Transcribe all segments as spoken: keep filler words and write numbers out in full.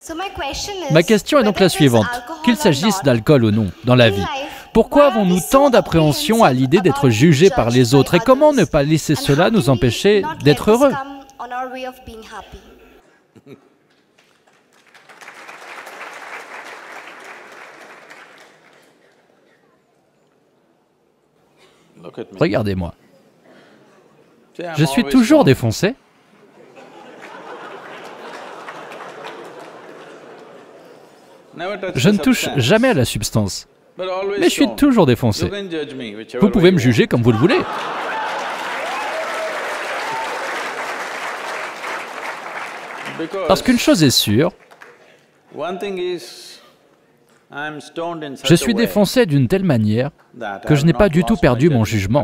Ma question est donc la suivante. Qu'il s'agisse d'alcool ou non, dans la vie, pourquoi avons-nous tant d'appréhension à l'idée d'être jugés par les autres et comment ne pas laisser cela nous empêcher d'être heureux? Regardez-moi. Je suis toujours défoncé. Je ne touche jamais à la substance, mais je suis toujours défoncé. Vous pouvez me juger comme vous le voulez. Parce qu'une chose est sûre, je suis défoncé d'une telle manière que je n'ai pas du tout perdu mon jugement.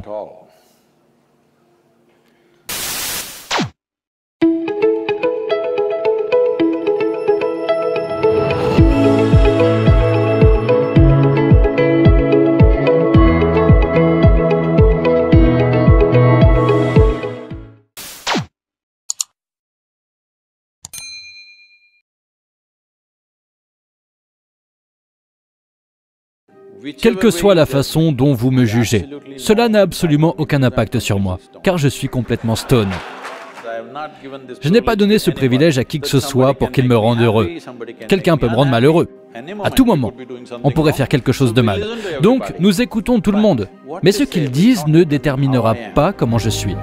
Quelle que soit la façon dont vous me jugez, cela n'a absolument aucun impact sur moi, car je suis complètement stone. Je n'ai pas donné ce privilège à qui que ce soit pour qu'il me rende heureux. Quelqu'un peut me rendre malheureux. À tout moment, on pourrait faire quelque chose de mal. Donc, nous écoutons tout le monde. Mais ce qu'ils disent ne déterminera pas comment je suis.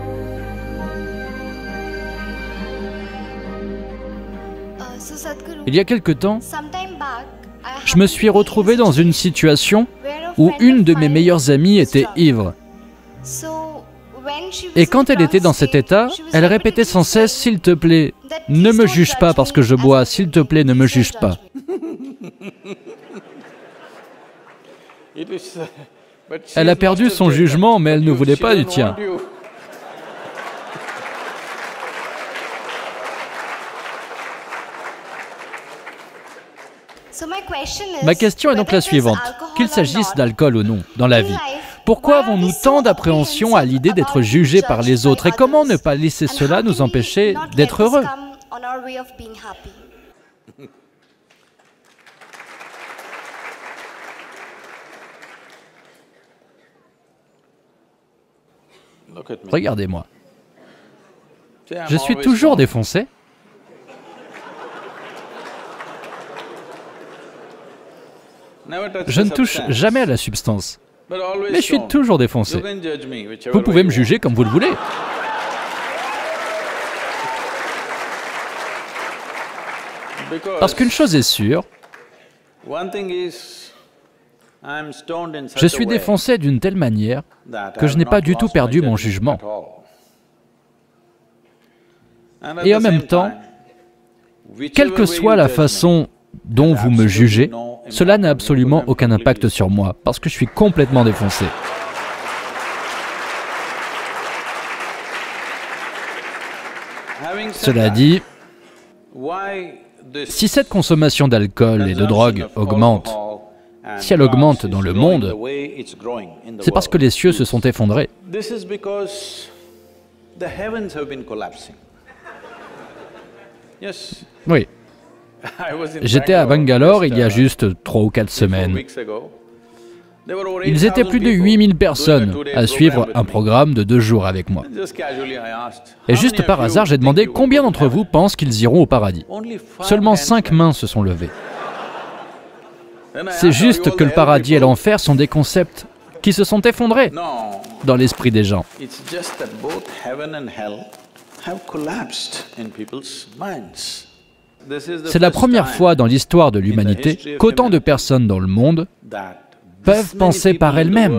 Il y a quelque temps, je me suis retrouvé dans une situation où une de mes meilleures amies était ivre. Et quand elle était dans cet état, elle répétait sans cesse « S'il te plaît, ne me juge pas parce que je bois, s'il te plaît, ne me juge pas. » Elle a perdu son jugement, mais elle ne voulait pas du tien. Ma question est donc la suivante. Qu'il s'agisse d'alcool ou non, dans la vie, pourquoi avons-nous tant d'appréhension à l'idée d'être jugés par les autres et comment ne pas laisser cela nous empêcher d'être heureux? Regardez-moi. Je suis toujours défoncé. Je ne touche jamais à la substance, mais je suis toujours défoncé. Vous pouvez me juger comme vous le voulez. Parce qu'une chose est sûre, je suis défoncé d'une telle manière que je n'ai pas du tout perdu mon jugement. Et en même temps, quelle que soit la façon dont vous me jugez, cela n'a absolument aucun impact sur moi, parce que je suis complètement défoncé. Cela dit, si cette consommation d'alcool et de drogue augmente, si elle augmente dans le monde, c'est parce que les cieux se sont effondrés. Oui. J'étais à Bangalore il y a juste trois ou quatre semaines. Ils étaient plus de huit mille personnes à suivre un programme de deux jours avec moi. Et juste par hasard, j'ai demandé combien d'entre vous pensent qu'ils iront au paradis. Seulement cinq mains se sont levées. C'est juste que le paradis et l'enfer sont des concepts qui se sont effondrés dans l'esprit des gens. C'est la première fois dans l'histoire de l'humanité qu'autant de personnes dans le monde peuvent penser par elles-mêmes.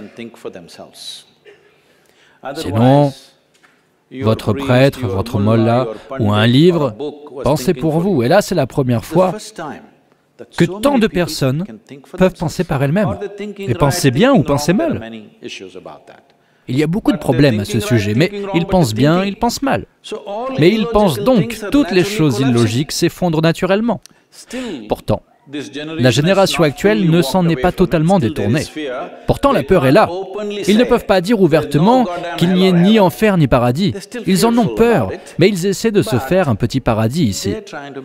Sinon, votre prêtre, votre mollah ou un livre pensait pour vous. Et là, c'est la première fois que tant de personnes peuvent penser par elles-mêmes. Et penser bien ou penser mal. Il y a beaucoup de problèmes à ce sujet, mais ils pensent bien, ils pensent mal. Mais ils pensent donc toutes les choses illogiques s'effondrent naturellement. Pourtant, La génération actuelle ne s'en est pas totalement détournée. Pourtant, la peur est là. Ils ne peuvent pas dire ouvertement qu'il n'y ait ni enfer ni paradis. Ils en ont peur, mais ils essaient de se faire un petit paradis ici.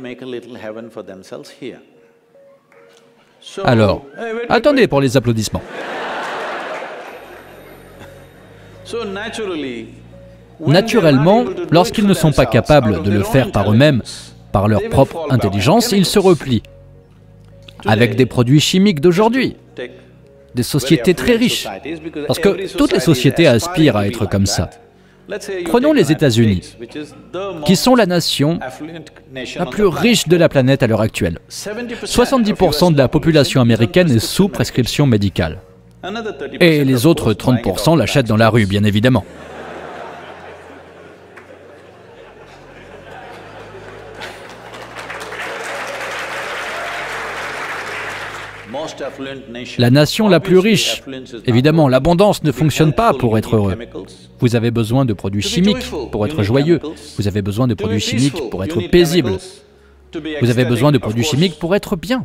Alors, attendez pour les applaudissements. Naturellement, lorsqu'ils ne sont pas capables de le faire par eux-mêmes, par leur propre intelligence, ils se replient. Avec des produits chimiques d'aujourd'hui, des sociétés très riches, parce que toutes les sociétés aspirent à être comme ça. Prenons les États-Unis, qui sont la nation la plus riche de la planète à l'heure actuelle. soixante-dix pour cent de la population américaine est sous prescription médicale. Et les autres trente pour cent l'achètent dans la rue, bien évidemment. La nation la plus riche. Évidemment, l'abondance ne fonctionne pas pour être heureux. Vous avez besoin de produits chimiques pour être joyeux. Vous avez besoin de produits chimiques pour être paisible. Vous avez besoin de produits chimiques pour être bien.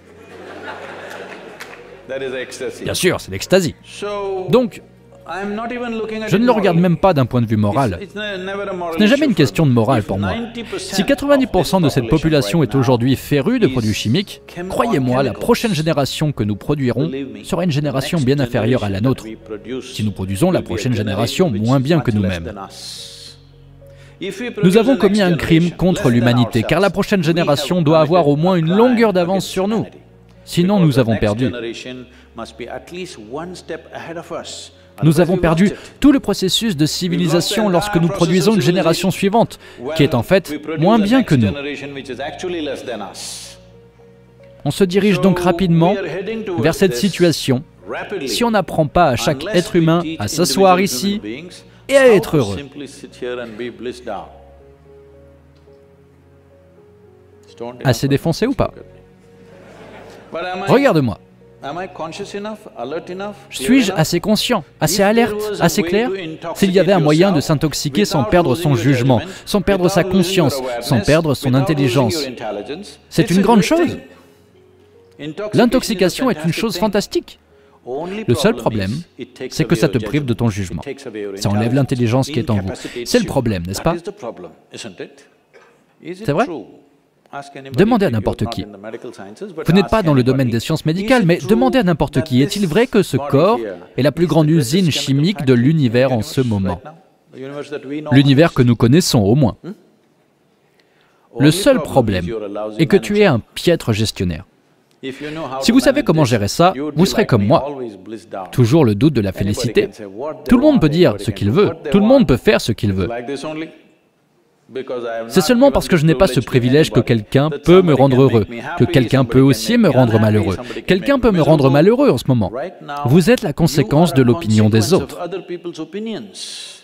Bien sûr, c'est l'ecstasy. Donc, je ne le regarde même pas d'un point de vue moral. Ce n'est jamais une question de morale pour moi. Si quatre-vingt-dix pour cent de cette population est aujourd'hui férue de produits chimiques, croyez-moi, la prochaine génération que nous produirons sera une génération bien inférieure à la nôtre, si nous produisons la prochaine génération moins bien que nous-mêmes. Nous avons commis un crime contre l'humanité, car la prochaine génération doit avoir au moins une longueur d'avance sur nous. Sinon, nous avons perdu. Nous avons perdu tout le processus de civilisation lorsque nous produisons une génération suivante, qui est en fait moins bien que nous. On se dirige donc rapidement vers cette situation si on n'apprend pas à chaque être humain à s'asseoir ici et à être heureux. Assez défoncé ou pas? Regarde-moi. Suis-je assez conscient, assez alerte, assez clair? S'il y avait un moyen de s'intoxiquer sans perdre son jugement, sans perdre sa conscience, sans perdre son intelligence, c'est une grande chose. L'intoxication est une chose fantastique. Le seul problème, c'est que ça te prive de ton jugement. Ça enlève l'intelligence qui est en vous. C'est le problème, n'est-ce pas? C'est vrai? Demandez à n'importe qui. Vous n'êtes pas dans le domaine des sciences médicales, mais demandez à n'importe qui. Est-il vrai que ce corps est la plus grande usine chimique de l'univers en ce moment? L'univers que nous connaissons, au moins. Le seul problème est que tu es un piètre gestionnaire. Si vous savez comment gérer ça, vous serez comme moi. Toujours le doute de la félicité. Tout le monde peut dire ce qu'il veut. Tout le monde peut faire ce qu'il veut. C'est seulement parce que je n'ai pas ce privilège que quelqu'un peut me rendre heureux, que quelqu'un peut aussi me rendre malheureux. Quelqu'un peut me rendre malheureux en ce moment. Vous êtes la conséquence de l'opinion des autres.